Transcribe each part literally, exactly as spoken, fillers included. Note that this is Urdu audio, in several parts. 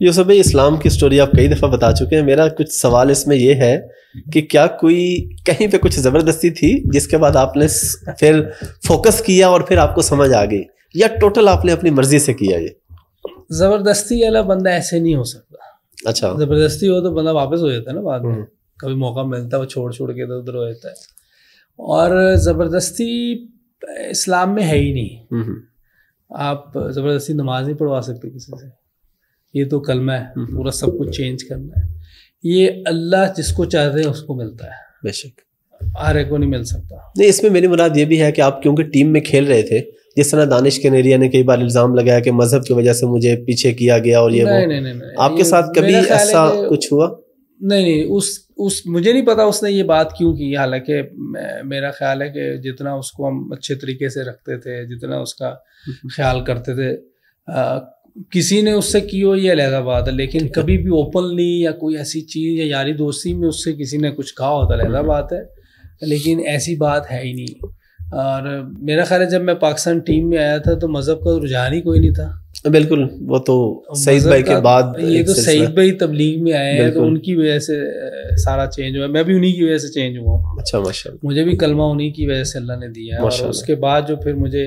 یوسف بھائی اسلام کی سٹوری آپ کئی دفعہ بتا چکے ہیں. میرا کچھ سوال اس میں یہ ہے کہ کیا کوئی کہیں پہ کچھ زبردستی تھی جس کے بعد آپ نے پھر فوکس کیا اور پھر آپ کو سمجھ آ گئی, یا ٹوٹل آپ نے اپنی مرضی سے کیا؟ یہ زبردستی والا بندہ ایسے نہیں ہو سکتا. اچھا, زبردستی ہو تو بندہ واپس ہو جاتا ہے نا بعد میں, کبھی موقع ملتا ہے وہ چھوڑ چھوڑ کے ادھر ادھر ہو جاتا ہے. اور زبردستی اسلام میں ہے ہی نہیں. آپ زبردستی نماز نہیں پڑھوا سکتے کسی سے. یہ تو کلمہ ہے, پورا سب کچھ چینج کرنا ہے. یہ اللہ جس کو چاہتے ہیں اس کو ملتا ہے, بے شک ہر ایک کو نہیں مل سکتا. نہیں, اس میں میری مراد یہ بھی ہے کہ آپ کیونکہ ٹیم میں کھیل رہے تھے, جس طرح دانش کنیریا نے کئی بار الزام لگایا کہ مذہب کی وجہ سے مجھے پیچھے کیا گیا اور یہ نہیں نہیں نہیں آپ کے ساتھ کبھی ایسا کچھ ہوا؟ نہیں نہیں, اس اس مجھے نہیں پتا اس نے یہ بات کیوں کی. حالانکہ میرا خیال ہے کہ جتنا اس کو ہم اچھے طریقے سے رکھتے تھے, جتنا اس کا خیال کرتے تھے, کسی نے اس سے کی ہو یہ علیحدہ بات ہے, لیکن کبھی بھی اوپنلی یا کوئی ایسی چیز یا یاری دوستی میں اس سے کسی نے کچھ کہا ہوتا علیحدہ بات ہے, لیکن ایسی بات ہے ہی نہیں. اور میرا خیال ہے جب میں پاکستان ٹیم میں آیا تھا تو مذہب کا رجحان ہی کوئی نہیں تھا. بالکل, وہ تو سعید بھائی کے بعد, یہ تو سعید بھائی تبلیغ میں آئے ہیں تو ان کی وجہ سے سارا چینج ہوا. میں بھی انہی کی وجہ سے چینج ہوا. اچھا, ماشاءاللہ, مجھے بھی کلمہ انہی کی وجہ سے اللہ نے دیا. اور اس کے بعد جو پھر مجھے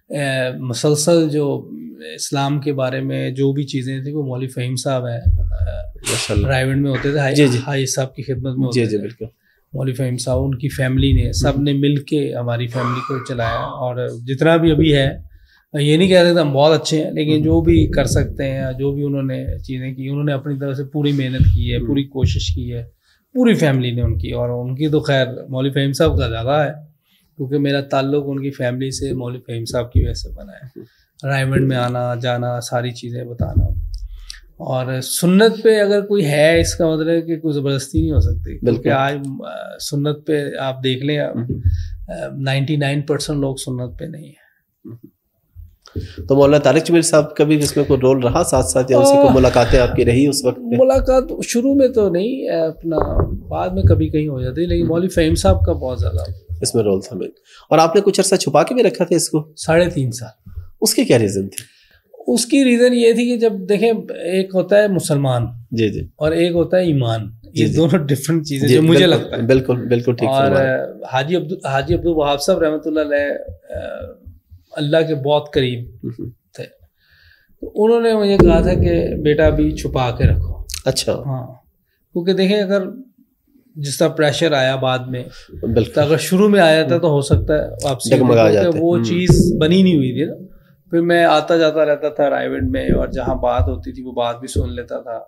مسلسل جو اسلام کے بارے میں جو بھی چیزیں تھیں وہ مولوی فہیم صاحب ہیں رائیونڈ میں ہوتے تھے, حاجی صاحب کی خدمت میں ہوتے تھے. بالکل, مولوی فہیم صاحب, ان کی فیملی نے, سب نے مل کے ہماری فیملی کو چلایا. اور جتنا بھی ابھی ہے, یہ نہیں کہہ سکتے ہم بہت اچھے ہیں, لیکن جو بھی کر سکتے ہیں, جو بھی انہوں نے چیزیں کی, انہوں نے اپنی طرف سے پوری محنت کی ہے, پوری کوشش کی ہے, پوری فیملی نے ان کی. اور ان کی تو خیر مولوی فہیم صاحب کا زیادہ ہے, کیونکہ میرا تعلق ان کی فیملی سے مولوی فہیم صاحب کی وجہ سے بنا ہے. رائیونڈ میں آنا جانا, ساری چیزیں بتانا. اور سنت پہ اگر کوئی ہے, اس کا مطلب ہے کہ کوئی زبردستی نہیں ہو سکتی. بلکہ آج سنت پہ آپ دیکھ لیں, نائنٹی نائن پرسینٹ لوگ سنت پہ نہیں ہیں. تو مولانا طارق جمیل صاحب کا بھی اس میں کوئی رول رہا ساتھ ساتھ, یا ان سے کوئی ملاقاتیں آپ کی رہی اس وقت؟ ملاقات شروع میں تو نہیں, اپنا بعد میں کبھی کہیں ہو جاتی, لیکن مولوی فہیم صاحب کا بہت زیادہ اس میں رول تھا. اور آپ نے کچھ عرصہ چھپا کے بھی رکھا تھا اس کو؟ ساڑھے تین سال. اس کی کیا ریزن تھی؟ اس کی ریزن یہ تھی کہ جب دیکھیں, ایک ہوتا ہے مسلمان, جی جی, اور ایک ہوتا ہے ایمان. یہ دونوں ڈفرینٹ چیزیں جو مجھے لگتا ہے. بالکل بالکل ٹھیک. اور حاجی عبد حاجی عبد الوہاب صاحب رحمۃ اللہ علیہ اللہ کے بہت قریب تھے, تو انہوں نے مجھے کہا تھا کہ بیٹا ابھی چھپا کے رکھو. اچھا, ہاں, کیونکہ دیکھیں اگر جس طرح پریشر آیا بعد میں, تو اگر شروع میں آیا تھا تو ہو سکتا ہے آپ سے وہ چیز بنی نہیں ہوئی تھی نا. پھر میں آتا جاتا رہتا تھا رائیونڈ میں, اور جہاں بات ہوتی تھی وہ بات بھی سن لیتا تھا.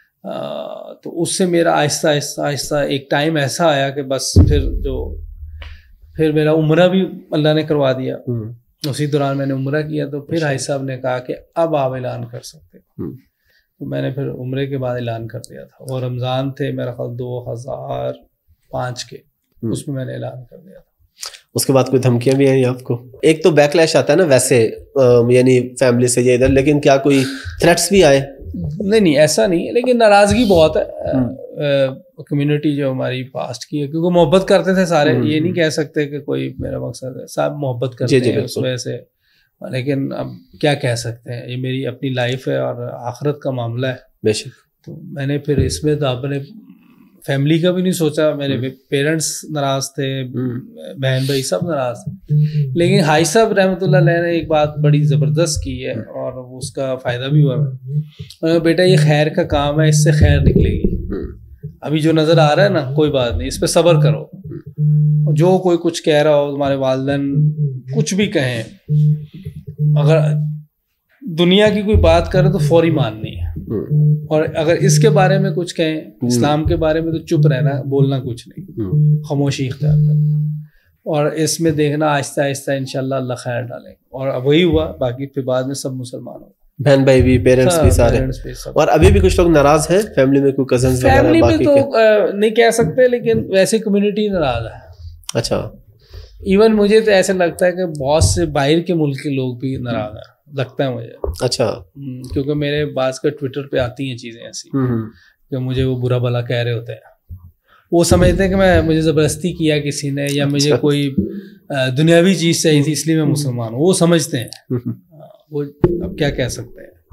تو اس سے میرا آہستہ آہستہ آہستہ ایک ٹائم ایسا آیا کہ بس پھر جو پھر میرا عمرہ بھی اللہ نے کروا دیا. اسی دوران میں نے عمرہ کیا, تو پھر حاجی صاحب نے کہا کہ اب آپ اعلان کر سکتے. تو میں نے پھر عمرے کے بعد اعلان کر دیا تھا, اور رمضان تھے میرا خیال دو ہزار پانچ کے, اس میں میں نے اعلان کر دیا تھا. اس کے بعد کوئی دھمکیاں بھی ہیں آپ کو؟ ایک تو بیک لیش آتا ہے نا ویسے, یعنی فیملی سے یہ ادھر, لیکن کیا کوئی تھریٹس بھی آئے؟ نہیں نہیں, ایسا نہیں ہے, لیکن ناراضگی بہت ہے کمیونٹی جو ہماری پاسٹ کی ہے, کیونکہ محبت کرتے تھے سارے. یہ نہیں کہہ سکتے کہ کوئی میرا مقصد ہے, سب محبت کرتے ہیں اس وجہ سے. لیکن اب کیا کہہ سکتے ہیں, یہ میری اپنی لائف ہے اور آخرت کا معاملہ ہے. بے شک. تو میں نے پھر اس میں تو اپنے فیملی کا بھی نہیں سوچا. میرے پیرنٹس ناراض تھے, بہن بھائی سب ناراض تھے, لیکن حاجی صاحب رحمۃ اللہ علیہ نے ایک بات بڑی زبردست کی ہے, اور اس کا فائدہ بھی ہوا. بیٹا یہ خیر کا کام ہے, اس سے خیر نکلے گی. ابھی جو نظر آ رہا ہے نا, کوئی بات نہیں, اس پہ صبر کرو. جو کوئی کچھ کہہ رہا ہو, تمہارے والدین کچھ بھی کہیں, اگر دنیا کی کوئی بات کرے تو فوری ماننی ہے, اور اگر اس کے بارے میں کچھ کہیں, اسلام کے بارے میں, تو چپ رہنا, بولنا کچھ نہیں, خاموشی اختیار کرنا, اور اس میں دیکھنا آہستہ آہستہ انشاءاللہ اللہ خیر ڈالیں. اور وہی ہوا, باقی پھر بعد میں سب مسلمان ہو, بہن بھائی بھی, پیرنٹس بھی سارے. اور ابھی بھی کچھ لوگ ناراض ہیں فیملی میں, کوئی کزنز وغیرہ؟ فیملی میں تو نہیں کہہ سکتے, لیکن ویسے کمیونٹی ناراض ہے. اچھا. ایون مجھے تو ایسا لگتا ہے کہ بہت سے باہر کے ملک کے لوگ بھی ناراض ہیں, لگتا ہے مجھے. اچھا. کیونکہ میرے بعض کا ٹویٹر پہ آتی ہیں چیزیں ایسی کہ مجھے وہ برا بھلا کہہ رہے ہوتے ہیں. وہ سمجھتے ہیں کہ میں مجھے زبردستی کیا کسی نے, یا مجھے کوئی دنیاوی چیز چاہیے تھی اس لیے میں مسلمان ہوں. وہ سمجھتے ہیں, وہ اب کیا کہہ سکتے ہیں.